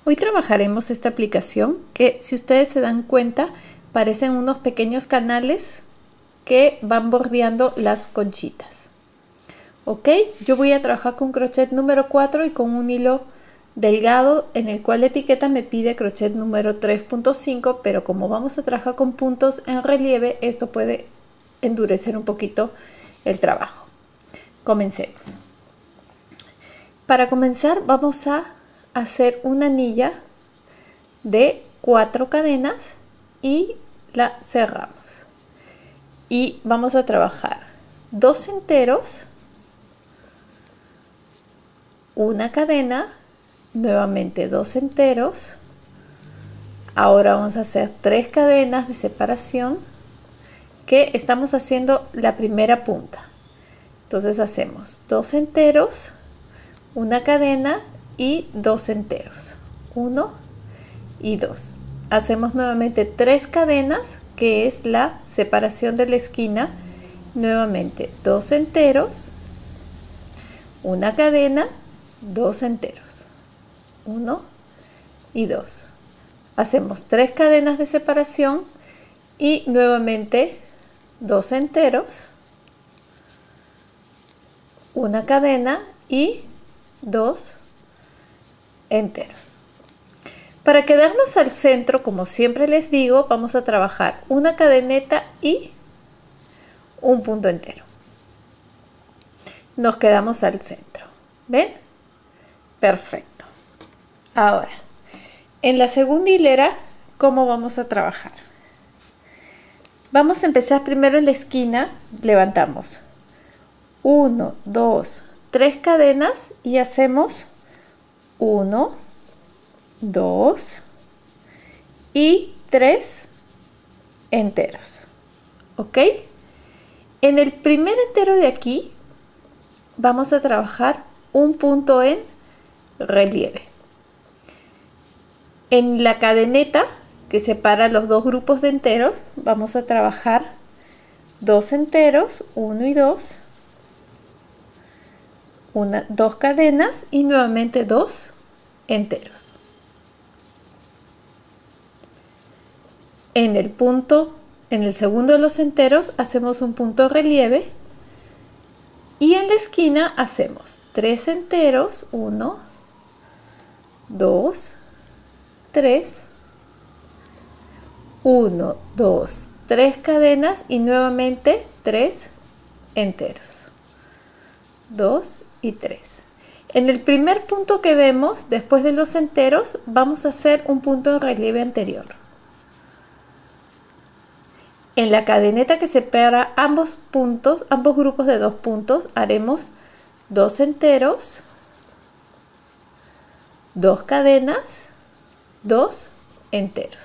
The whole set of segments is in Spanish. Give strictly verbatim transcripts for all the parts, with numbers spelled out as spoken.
Hoy trabajaremos esta aplicación que, si ustedes se dan cuenta, parecen unos pequeños canales que van bordeando las conchitas. Ok, yo voy a trabajar con crochet número cuatro y con un hilo delgado en el cual la etiqueta me pide crochet número tres punto cinco, pero como vamos a trabajar con puntos en relieve, esto puede endurecer un poquito el trabajo. Comencemos. Para comenzar vamos a hacer una anilla de cuatro cadenas y la cerramos. Y vamos a trabajar dos enteros, una cadena, nuevamente dos enteros. Ahora vamos a hacer tres cadenas de separación que estamos haciendo la primera punta. Entonces hacemos dos enteros, una cadena y dos enteros, uno y dos. Hacemos nuevamente tres cadenas, que es la separación de la esquina. Nuevamente dos enteros, una cadena, dos enteros, uno y dos. Hacemos tres cadenas de separación y nuevamente dos enteros, una cadena y dos enteros. Para quedarnos al centro, como siempre les digo, vamos a trabajar una cadeneta y un punto entero. Nos quedamos al centro. ¿Ven? Perfecto. Ahora, en la segunda hilera, ¿cómo vamos a trabajar? Vamos a empezar primero en la esquina. Levantamos uno, dos, tres cadenas y hacemos uno, dos y tres enteros. ¿Ok? En el primer entero de aquí vamos a trabajar un punto en relieve. En la cadeneta que separa los dos grupos de enteros vamos a trabajar dos enteros, uno y dos, una, dos cadenas y nuevamente dos enteros. En el punto, en el segundo de los enteros hacemos un punto relieve y en la esquina hacemos tres enteros, uno, dos, tres, uno, dos, tres cadenas y nuevamente tres enteros, dos y tres. En el primer punto que vemos después de los enteros vamos a hacer un punto en relieve anterior. En la cadeneta que separa ambos puntos, ambos grupos de dos puntos, haremos dos enteros, dos cadenas, dos enteros.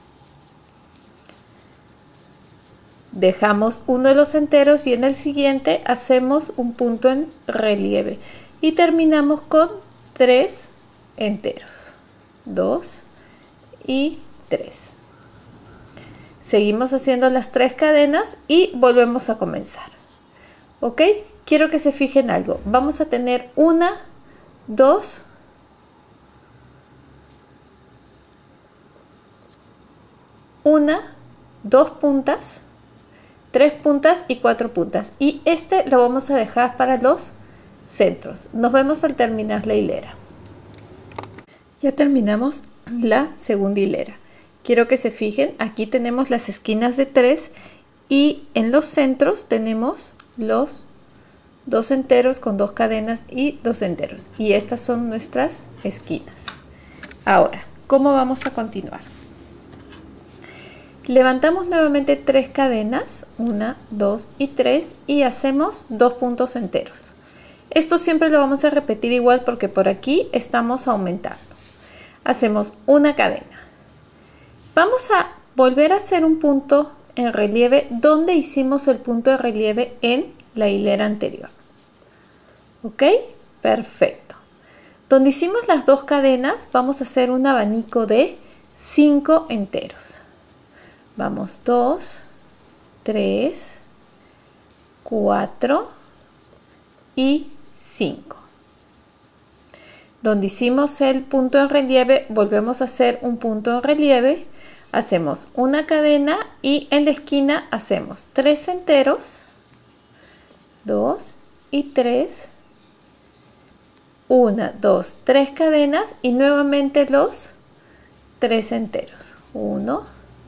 Dejamos uno de los enteros y en el siguiente hacemos un punto en relieve y terminamos con tres enteros, dos y tres. Seguimos haciendo las tres cadenas y volvemos a comenzar. ¿Ok? Quiero que se fijen algo. Vamos a tener una, dos, una, dos puntas, tres puntas y cuatro puntas. Y este lo vamos a dejar para los centros. Nos vemos al terminar la hilera. Ya terminamos la segunda hilera. Quiero que se fijen, aquí tenemos las esquinas de tres y en los centros tenemos los dos enteros con dos cadenas y dos enteros. Y estas son nuestras esquinas. Ahora, ¿cómo vamos a continuar? Levantamos nuevamente tres cadenas, una, dos y tres, y hacemos dos puntos enteros. Esto siempre lo vamos a repetir igual porque por aquí estamos aumentando. Hacemos una cadena. Vamos a volver a hacer un punto en relieve donde hicimos el punto de relieve en la hilera anterior. ¿Ok? Perfecto. Donde hicimos las dos cadenas vamos a hacer un abanico de cinco enteros. Vamos dos, tres, cuatro y cinco. donde hicimos el punto en relieve, volvemos a hacer un punto en relieve, hacemos una cadena y en la esquina hacemos tres enteros, dos y tres, una, dos, tres cadenas y nuevamente los tres enteros, uno,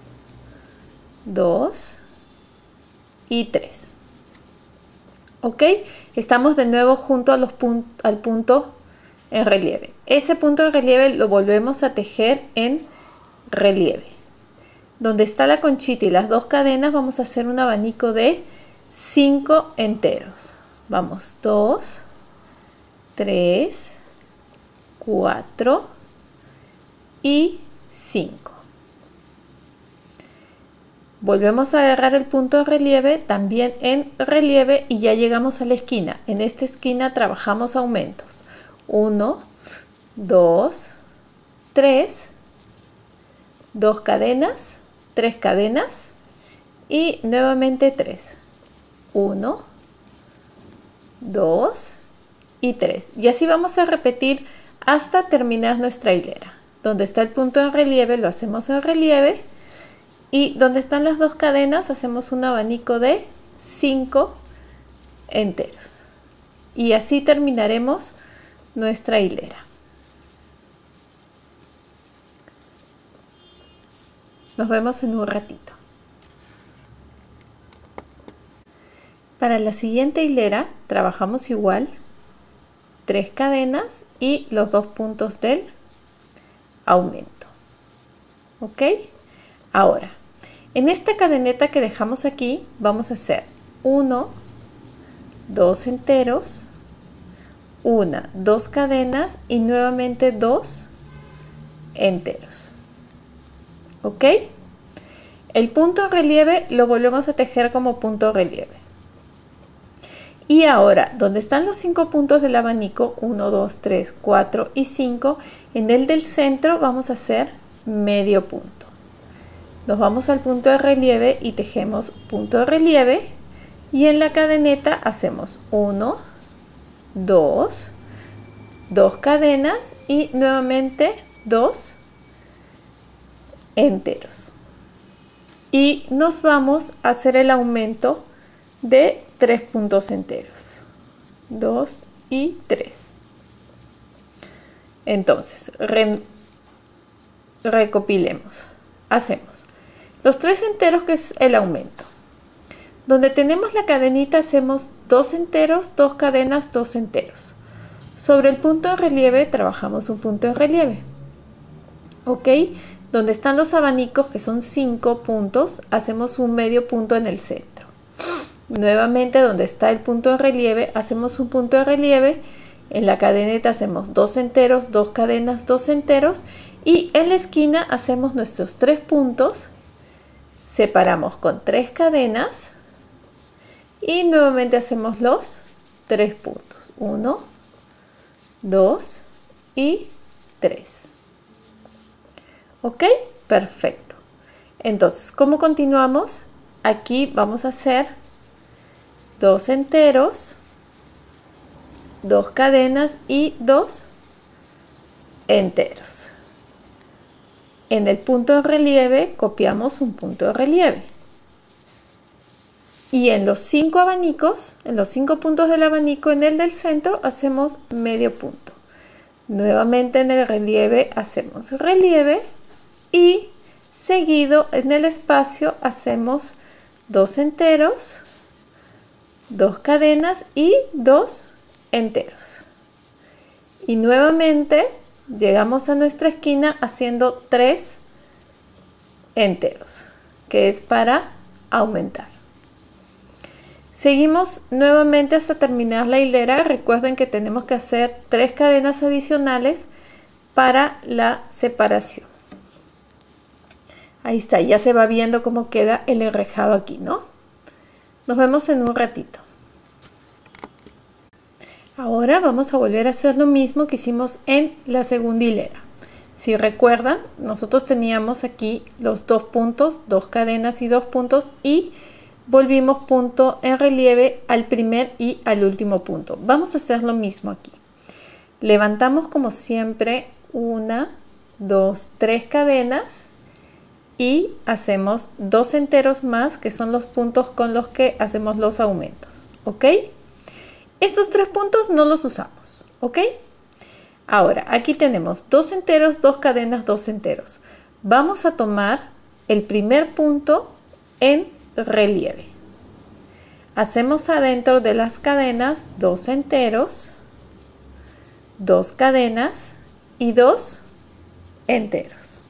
dos y tres. Ok, estamos de nuevo junto a los pun- al punto en relieve. Ese punto en relieve lo volvemos a tejer en relieve. Donde está la conchita y las dos cadenas vamos a hacer un abanico de cinco enteros. Vamos, dos, tres, cuatro y cinco. Volvemos a agarrar el punto en relieve, también en relieve, y ya llegamos a la esquina. En esta esquina trabajamos aumentos. uno, dos, tres, dos cadenas, tres cadenas y nuevamente tres. uno, dos y tres. Y así vamos a repetir hasta terminar nuestra hilera. Donde está el punto en relieve lo hacemos en relieve. Y donde están las dos cadenas hacemos un abanico de cinco enteros. Y así terminaremos nuestra hilera. Nos vemos en un ratito. Para la siguiente hilera trabajamos igual tres cadenas y los dos puntos del aumento. ¿Ok? Ahora, en esta cadeneta que dejamos aquí vamos a hacer uno, dos enteros, una, dos cadenas y nuevamente dos enteros. ¿Ok? El punto en relieve lo volvemos a tejer como punto relieve. Y ahora, donde están los cinco puntos del abanico, uno, dos, tres, cuatro y cinco, en el del centro vamos a hacer medio punto. Nos vamos al punto de relieve y tejemos punto de relieve y en la cadeneta hacemos uno, dos, dos cadenas y nuevamente dos enteros. Y nos vamos a hacer el aumento de tres puntos enteros, dos y tres. Entonces, re recopilemos. Hacemos los tres enteros, que es el aumento. Donde tenemos la cadenita hacemos dos enteros, dos cadenas, dos enteros. Sobre el punto de relieve trabajamos un punto de relieve. ¿Ok? Donde están los abanicos, que son cinco puntos, hacemos un medio punto en el centro. Nuevamente, donde está el punto de relieve, hacemos un punto de relieve. En la cadeneta hacemos dos enteros, dos cadenas, dos enteros. Y en la esquina hacemos nuestros tres puntos. Separamos con tres cadenas y nuevamente hacemos los tres puntos. uno, dos y tres. ¿Ok? Perfecto. Entonces, ¿cómo continuamos? Aquí vamos a hacer dos enteros, dos cadenas y dos enteros. En el punto de relieve copiamos un punto de relieve. Y en los cinco abanicos, en los cinco puntos del abanico, en el del centro, hacemos medio punto. Nuevamente en el relieve hacemos relieve y seguido en el espacio hacemos dos enteros, dos cadenas y dos enteros. Y nuevamente llegamos a nuestra esquina haciendo tres enteros, que es para aumentar. Seguimos nuevamente hasta terminar la hilera. Recuerden que tenemos que hacer tres cadenas adicionales para la separación. Ahí está, ya se va viendo cómo queda el enrejado aquí, ¿no? Nos vemos en un ratito. Ahora vamos a volver a hacer lo mismo que hicimos en la segunda hilera. Si recuerdan, nosotros teníamos aquí los dos puntos, dos cadenas y dos puntos, y volvimos punto en relieve al primer y al último punto. Vamos a hacer lo mismo aquí. Levantamos como siempre una, dos, tres cadenas y hacemos dos enteros más, que son los puntos con los que hacemos los aumentos, ¿ok? Estos tres puntos no los usamos, ¿ok? Ahora, aquí tenemos dos enteros, dos cadenas, dos enteros. Vamos a tomar el primer punto en relieve. Hacemos adentro de las cadenas dos enteros, dos cadenas y dos enteros.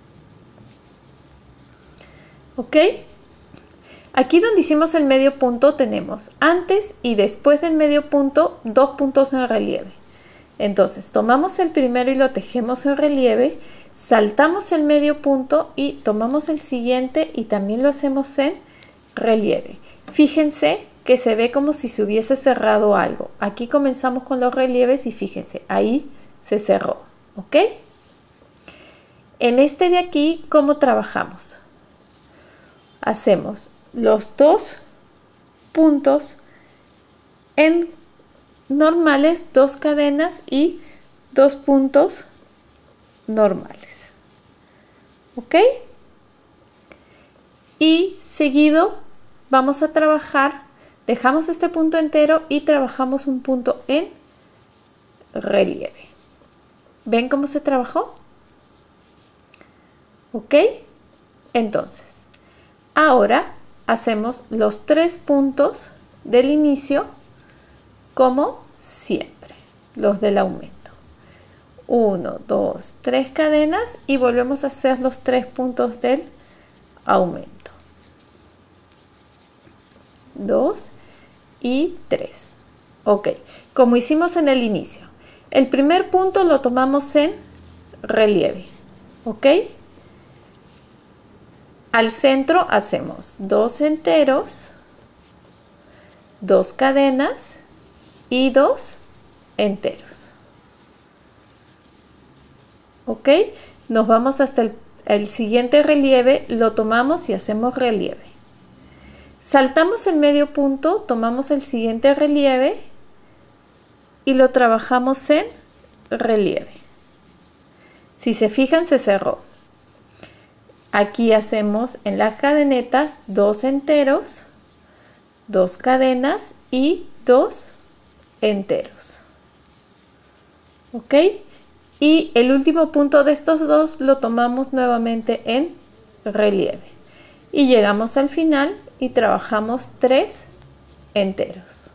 ¿Ok? Aquí donde hicimos el medio punto tenemos antes y después del medio punto dos puntos en relieve. Entonces tomamos el primero y lo tejemos en relieve, saltamos el medio punto y tomamos el siguiente y también lo hacemos en relieve. Fíjense que se ve como si se hubiese cerrado algo. Aquí comenzamos con los relieves y fíjense, ahí se cerró, ¿ok? En este de aquí, ¿cómo trabajamos? Hacemos los dos puntos en normales, dos cadenas y dos puntos normales, ¿ok? Y seguido vamos a trabajar, dejamos este punto entero y trabajamos un punto en relieve. ¿Ven cómo se trabajó? ¿Ok? Entonces, ahora hacemos los tres puntos del inicio como siempre, los del aumento. uno, dos, tres cadenas y volvemos a hacer los tres puntos del aumento. dos y tres. Ok, como hicimos en el inicio. El primer punto lo tomamos en relieve. Ok. Al centro hacemos dos enteros, dos cadenas y dos enteros. ¿Ok? Nos vamos hasta el, el siguiente relieve, lo tomamos y hacemos relieve. Saltamos el medio punto, tomamos el siguiente relieve y lo trabajamos en relieve. Si se fijan, se cerró. Aquí hacemos en las cadenetas dos enteros, dos cadenas y dos enteros. ¿Ok? Y el último punto de estos dos lo tomamos nuevamente en relieve. Y llegamos al final y trabajamos tres enteros.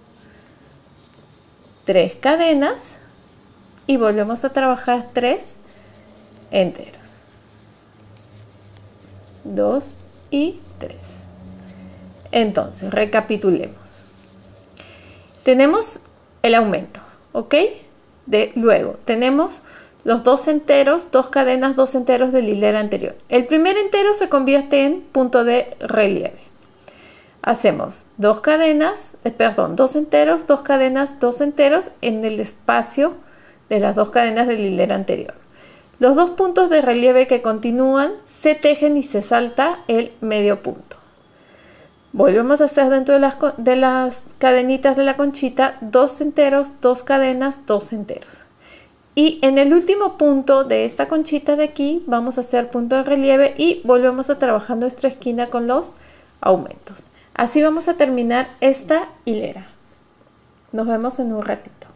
Tres cadenas y volvemos a trabajar tres enteros. dos y tres. Entonces, recapitulemos. Tenemos el aumento, ¿ok? De, luego, tenemos los dos enteros, dos cadenas, dos enteros de la hilera anterior. El primer entero se convierte en punto de relieve. Hacemos dos cadenas, eh, perdón, dos enteros, dos cadenas, dos enteros en el espacio de las dos cadenas de la hilera anterior. Los dos puntos de relieve que continúan se tejen y se salta el medio punto. Volvemos a hacer dentro de las, de las cadenitas de la conchita dos enteros, dos cadenas, dos enteros. Y en el último punto de esta conchita de aquí vamos a hacer punto de relieve y volvemos a trabajar nuestra esquina con los aumentos. Así vamos a terminar esta hilera. Nos vemos en un ratito.